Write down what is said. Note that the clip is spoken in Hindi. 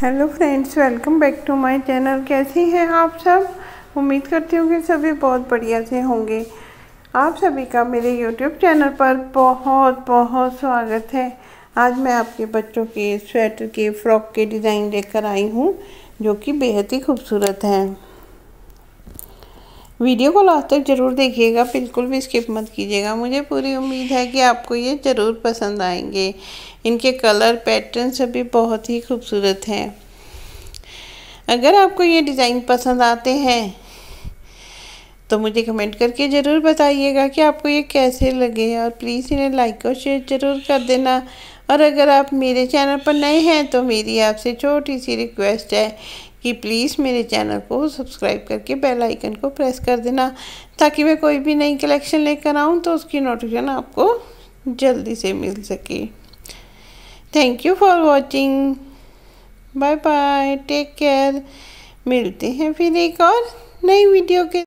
Hello friends, welcome back to my channel. कैसी हैं आप सब? उम्मीद करती हूँ कि सभी बहुत बढ़िया से होंगे। आप सभी का मेरे यूट्यूब चैनल पर बहुत बहुत स्वागत है। आज मैं आपके बच्चों के स्वेटर के फ्रॉक के डिज़ाइन लेकर आई हूँ जो कि बेहद ही खूबसूरत हैं। वीडियो को लास्ट तक ज़रूर देखिएगा, बिल्कुल भी स्किप मत कीजिएगा। मुझे पूरी उम्मीद है कि आपको ये ज़रूर पसंद आएंगे। इनके कलर पैटर्न सभी बहुत ही खूबसूरत हैं। अगर आपको ये डिज़ाइन पसंद आते हैं तो मुझे कमेंट करके ज़रूर बताइएगा कि आपको ये कैसे लगे, और प्लीज़ इन्हें लाइक और शेयर ज़रूर कर देना। और अगर आप मेरे चैनल पर नए हैं तो मेरी आपसे छोटी सी रिक्वेस्ट है कि प्लीज़ मेरे चैनल को सब्सक्राइब करके बेल आइकन को प्रेस कर देना, ताकि मैं कोई भी नई कलेक्शन लेकर आऊँ तो उसकी नोटिफिकेशन आपको जल्दी से मिल सके। Thank you for watching. Bye bye, take care. मिलते हैं फिर एक और नई वीडियो के